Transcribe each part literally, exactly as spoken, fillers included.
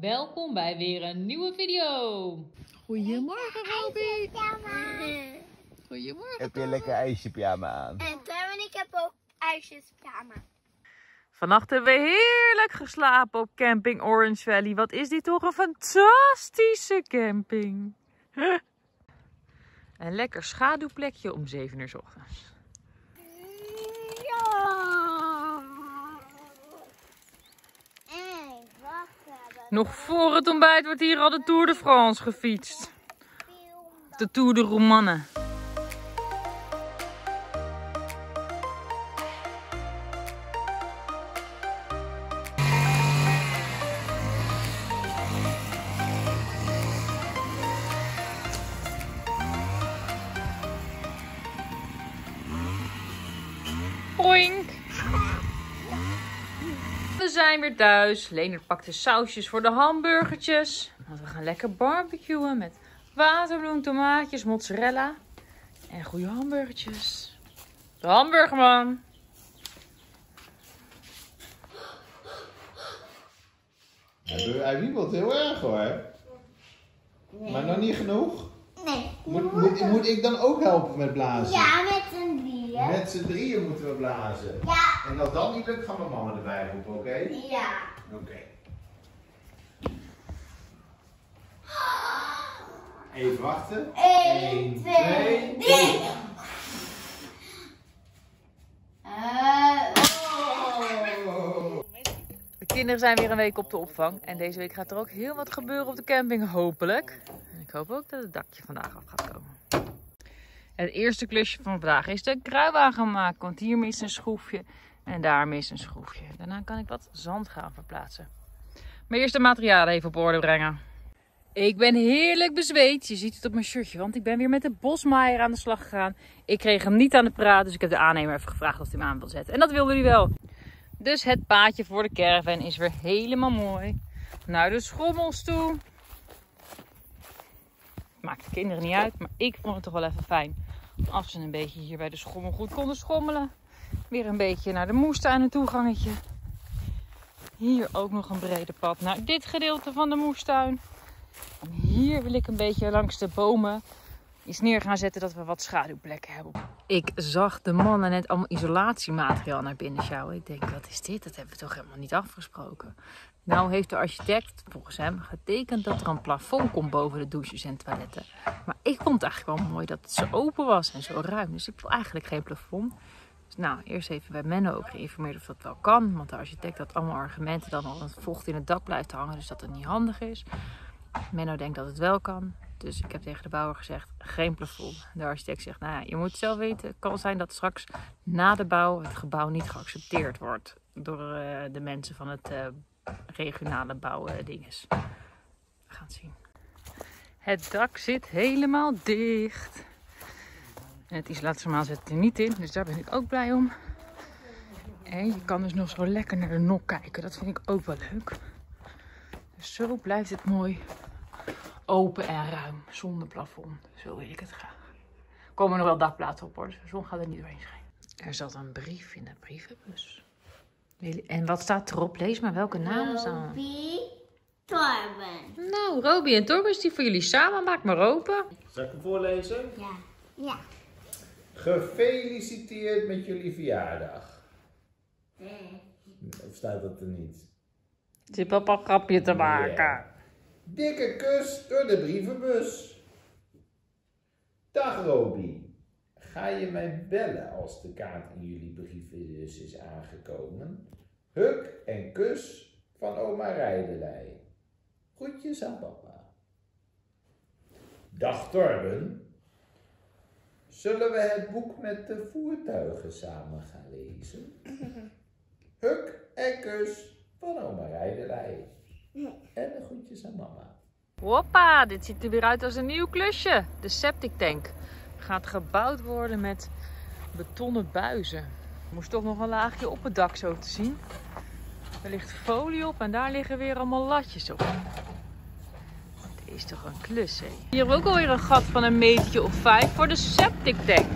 Welkom bij weer een nieuwe video. Goedemorgen, Robie. Goedemorgen. Heb je een lekker ijsjepyjama aan? En Tom en ik heb ook ijsjespyjama. Vannacht hebben we heerlijk geslapen op camping Orange Valley. Wat is dit toch een fantastische camping. Een lekker schaduwplekje om zeven uur 's ochtends. Nog voor het ontbijt wordt hier al de Tour de France gefietst. De Tour de Romanne. Boink. We zijn weer thuis. Leonard pakt de sausjes voor de hamburgertjes. Want we gaan lekker barbecuen met waterbloem, tomaatjes, mozzarella en goede hamburgertjes. De hamburgerman. Hij wiebelt heel erg hoor. Nee. Maar nog niet genoeg. Nee. Moet, moet, moet ik dan ook helpen met blazen? Ja, met z'n drieën. Met z'n drieën moeten we blazen. Ja. En als dat niet lukt, gaan we mama erbij roepen, oké? Okay? Ja. Oké. Okay. Even wachten. Eén, twee, drie. Uh, Oh. De kinderen zijn weer een week op de opvang. En deze week gaat er ook heel wat gebeuren op de camping, hopelijk. En ik hoop ook dat het dakje vandaag af gaat komen. Het eerste klusje van vandaag is de kruiwagen maken. Want hier mist een schroefje en daar mist een schroefje. Daarna kan ik wat zand gaan verplaatsen. Maar eerst de materialen even op orde brengen. Ik ben heerlijk bezweet. Je ziet het op mijn shirtje, want ik ben weer met de bosmaaier aan de slag gegaan. Ik kreeg hem niet aan de praat, dus ik heb de aannemer even gevraagd of hij hem aan wil zetten. En dat wilde hij wel. Dus het paadje voor de caravan is weer helemaal mooi. Naar de schommels toe. Maakt de kinderen niet uit, maar ik vond het toch wel even fijn. Als ze een beetje hier bij de schommel goed konden schommelen. Weer een beetje naar de moestuin een toegangetje. Hier ook nog een brede pad naar dit gedeelte van de moestuin. En hier wil ik een beetje langs de bomen iets neer gaan zetten dat we wat schaduwplekken hebben. Ik zag de mannen net allemaal isolatiemateriaal naar binnen sjouwen. Ik denk, wat is dit? Dat hebben we toch helemaal niet afgesproken. Nou heeft de architect volgens hem getekend dat er een plafond komt boven de douches en toiletten. Maar ik vond het eigenlijk wel mooi dat het zo open was en zo ruim. Dus ik wil eigenlijk geen plafond. Dus nou, eerst even bij Menno ook geïnformeerd of dat wel kan. Want de architect had allemaal argumenten dan al het vocht in het dak blijft hangen. Dus dat het niet handig is. Menno denkt dat het wel kan. Dus ik heb tegen de bouwer gezegd, geen plafond. De architect zegt, nou ja, je moet zelf weten. Het kan zijn dat straks na de bouw het gebouw niet geaccepteerd wordt. Door uh, de mensen van het uh, regionale bouwdinges. We gaan het zien. Het dak zit helemaal dicht. En het isolatiemaal zit er niet in. Dus daar ben ik ook blij om. En je kan dus nog zo lekker naar de nok kijken. Dat vind ik ook wel leuk. Dus zo blijft het mooi open en ruim, zonder plafond. Zo wil ik het graag. Er komen nog wel dakplaten op hoor, dus de zon gaat er niet doorheen schijnen. Er zat een brief in de brievenbus. En wat staat erop? Lees maar welke namen staan. Robie, Torben. Nou, Robie en Torben is die voor jullie samen. Maak maar open. Zal ik hem voorlezen? Ja. Ja. Gefeliciteerd met jullie verjaardag. Nee. Of staat dat er niet? Ik zit papa een grapje te maken. Ja. Dikke kus door de brievenbus. Dag Robie. Ga je mij bellen als de kaart in jullie brievenbus is aangekomen? Huk en kus van oma Rijdelij. Groetjes aan papa. Dag Torben. Zullen we het boek met de voertuigen samen gaan lezen? Huk en kus van oma Rijdelij. En de groetjes aan mama. Hoppa, dit ziet er weer uit als een nieuw klusje. De septic tank gaat gebouwd worden met betonnen buizen. Er moest toch nog een laagje op het dak zo te zien. Er ligt folie op en daar liggen weer allemaal latjes op. Dit is toch een klus, hè? Hier hebben we ook alweer een gat van een metertje of vijf voor de septic tank.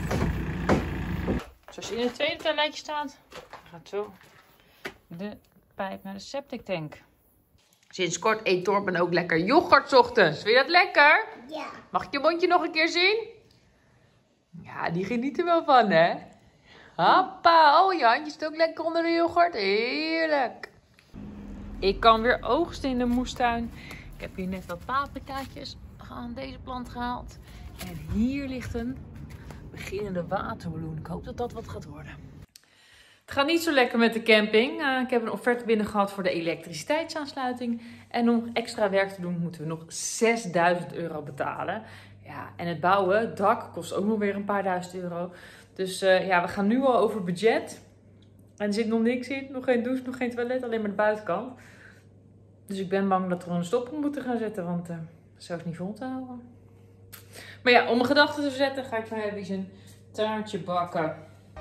Zoals in het tweede toiletje staat, gaat zo de pijp naar de septic tank. Sinds kort eet Torben ook lekker yoghurt 's ochtends. Vind je dat lekker? Ja. Mag ik je mondje nog een keer zien? Ja, die geniet er wel van, hè? Hoppa, oh je handje zit ook lekker onder de yoghurt. Heerlijk. Ik kan weer oogsten in de moestuin. Ik heb hier net wat paprikaatjes aan deze plant gehaald. En hier ligt een beginnende waterbloem. Ik hoop dat dat wat gaat worden. Het gaat niet zo lekker met de camping. Uh, ik heb een offerte binnen gehad voor de elektriciteitsaansluiting. En om extra werk te doen moeten we nog zesduizend euro betalen. Ja, en het bouwen, het dak, kost ook nog weer een paar duizend euro. Dus uh, ja, we gaan nu al over budget. En er zit nog niks in. Nog geen douche, nog geen toilet, alleen maar de buitenkant. Dus ik ben bang dat we een stop moeten gaan zetten, want uh, zo is het niet vol te houden. Maar ja, om mijn gedachten te verzetten ga ik van Hebbies een taartje bakken.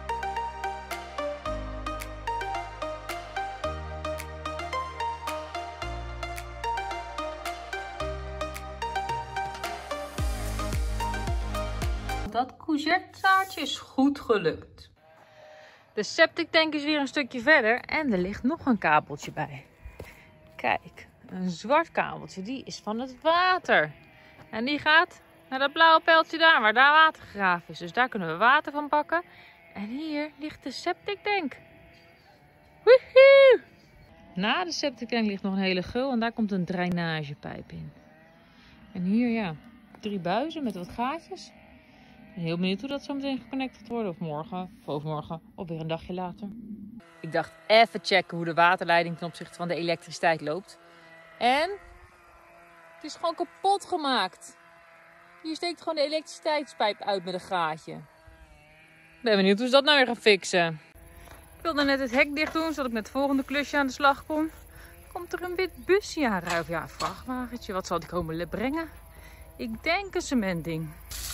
Dat courgette-taartje is goed gelukt. De septic tank is weer een stukje verder en er ligt nog een kabeltje bij. Kijk, een zwart kabeltje, die is van het water. En die gaat naar dat blauwe pijltje daar, waar daar water gegraven is. Dus daar kunnen we water van pakken. En hier ligt de septic tank. Woehoe! Na de septic tank ligt nog een hele geul en daar komt een drainagepijp in. En hier, ja, drie buizen met wat gaatjes. Ik ben heel benieuwd hoe dat zo meteen geconnect gaat worden. Of morgen, of overmorgen, of weer een dagje later. Ik dacht even checken hoe de waterleiding ten opzichte van de elektriciteit loopt. En het is gewoon kapot gemaakt. Hier steekt gewoon de elektriciteitspijp uit met een gaatje. Ik ben benieuwd hoe ze dat nou weer gaan fixen. Ik wilde net het hek dicht doen, zodat ik met het volgende klusje aan de slag kon. Komt er een wit busje aan, ja, een vrachtwagentje. Wat zal die komen brengen? Ik denk een cementding.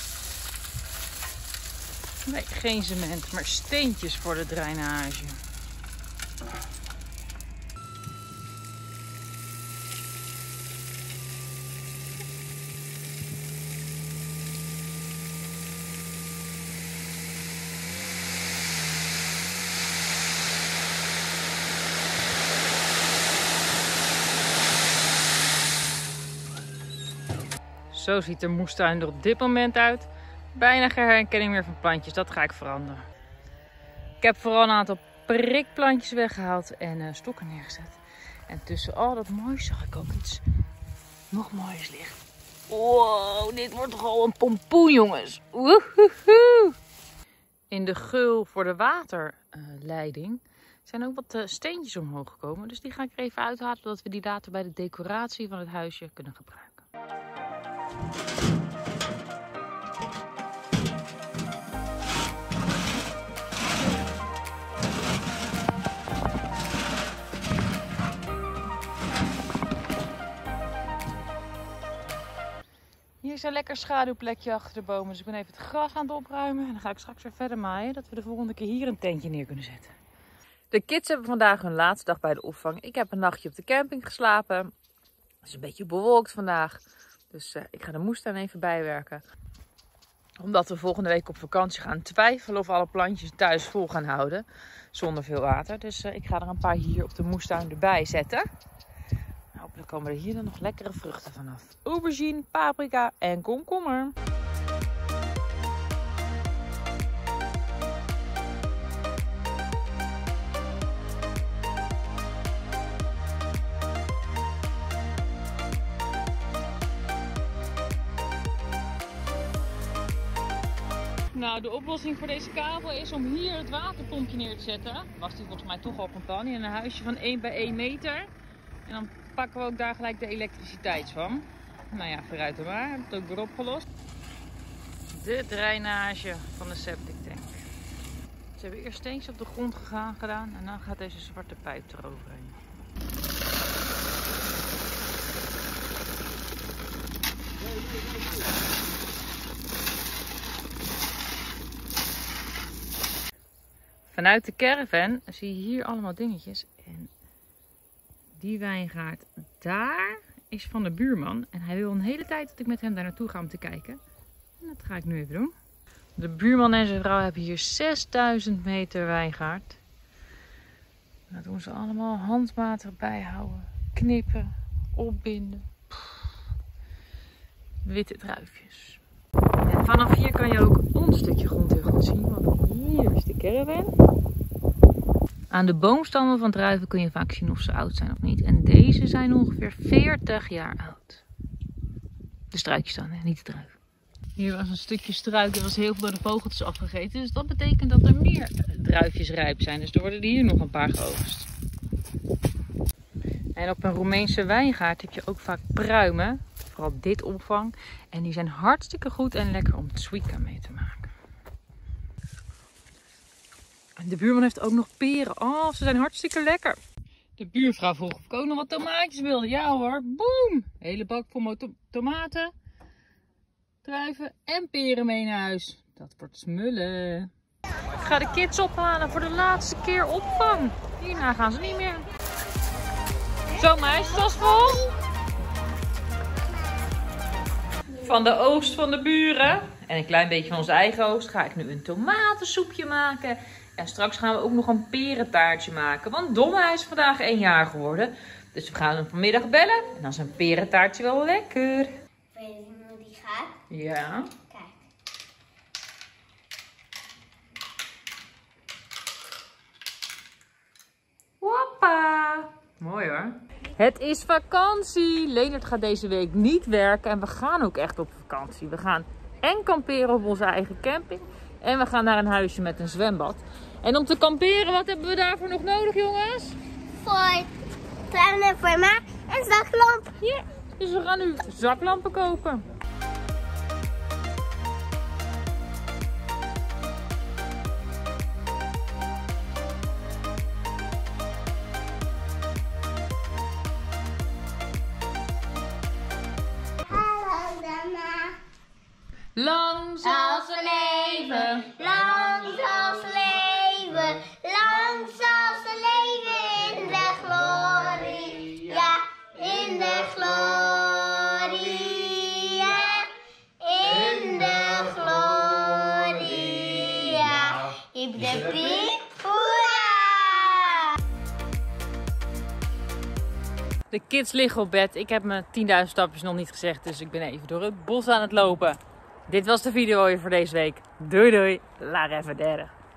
Nee, geen cement, maar steentjes voor de drainage. Zo ziet de moestuin er op dit moment uit. Bijna geen herkenning meer van plantjes, dat ga ik veranderen. Ik heb vooral een aantal prikplantjes weggehaald en uh, stokken neergezet. En tussen al dat moois zag ik ook iets nog moois liggen. Wow, dit wordt toch al een pompoen, jongens. Woehoehoe. In de geul voor de waterleiding uh, zijn ook wat uh, steentjes omhoog gekomen. Dus die ga ik er even uithalen, zodat we die later bij de decoratie van het huisje kunnen gebruiken. Hier is een lekker schaduwplekje achter de bomen, dus ik ben even het gras aan het opruimen. En dan ga ik straks weer verder maaien, dat we de volgende keer hier een tentje neer kunnen zetten. De kids hebben vandaag hun laatste dag bij de opvang. Ik heb een nachtje op de camping geslapen. Het is een beetje bewolkt vandaag, dus uh, ik ga de moestuin even bijwerken. Omdat we volgende week op vakantie gaan, twijfelen of alle plantjes thuis vol gaan houden, zonder veel water. Dus uh, ik ga er een paar hier op de moestuin erbij zetten. Hopelijk komen er hier dan nog lekkere vruchten vanaf. Aubergine, paprika en komkommer. Nou, de oplossing voor deze kabel is om hier het waterpompje neer te zetten. Was die volgens mij toch al van plan in een huisje van één bij één meter. En dan pakken we ook daar gelijk de elektriciteit van. Nou ja, vooruit dan maar. Heb het ook weer opgelost. De drainage van de septic tank. Ze hebben eerst steentjes op de grond gegaan, gedaan en dan gaat deze zwarte pijp eroverheen. Vanuit de caravan zie je hier allemaal dingetjes. En die wijngaard daar is van de buurman. En hij wil een hele tijd dat ik met hem daar naartoe ga om te kijken. En dat ga ik nu even doen. De buurman en zijn vrouw hebben hier zesduizend meter wijngaard. Dat doen ze allemaal handmatig bijhouden. Knippen, opbinden. Pff. Witte druifjes. En vanaf hier kan je ook ons stukje grond heel goed zien. Want hier is de caravan. Aan de boomstammen van druiven kun je vaak zien of ze oud zijn of niet. En deze zijn ongeveer veertig jaar oud. De struikjes dan, hè? Niet de druiven. Hier was een stukje struik, er was heel veel door de vogeltjes afgegeten. Dus dat betekent dat er meer druifjes rijp zijn. Dus er worden hier nog een paar geoogst. En op een Roemeense wijngaard heb je ook vaak pruimen. Vooral dit omvang. En die zijn hartstikke goed en lekker om tswika mee te maken. En de buurman heeft ook nog peren. Oh, ze zijn hartstikke lekker. De buurvrouw vroeg of ik ook nog wat tomaatjes wilde. Ja hoor, boem! Hele bak vol to tomaten, druiven en peren mee naar huis. Dat wordt smullen. Ik ga de kids ophalen voor de laatste keer opvang. Hierna gaan ze niet meer. Zo meisjes, tas vol. Van de oogst van de buren en een klein beetje van onze eigen oogst ga ik nu een tomatensoepje maken. En straks gaan we ook nog een perentaartje maken. Want Donna is vandaag één jaar geworden. Dus we gaan hem vanmiddag bellen. En dan is een perentaartje wel lekker. Weet je hoe die gaat? Ja. Kijk. Hoppa. Mooi hoor. Het is vakantie. Leonard gaat deze week niet werken. En we gaan ook echt op vakantie. We gaan en kamperen op onze eigen camping. En we gaan naar een huisje met een zwembad. En om te kamperen, wat hebben we daarvoor nog nodig, jongens? Voor tuinen voor mij en zaklamp. Ja, dus we gaan nu zaklampen kopen. Hallo Dana. Lang Zal ze leven, lang zal ze leven, lang zal ze leven in de glorie, ja, in de glorie, ja, in de glorie, ja, hip de piep, hoera! De kids liggen op bed. Ik heb mijn tienduizend stapjes nog niet gezegd, dus ik ben even door het bos aan het lopen. Dit was de video weer voor deze week. Doei doei, la revedere.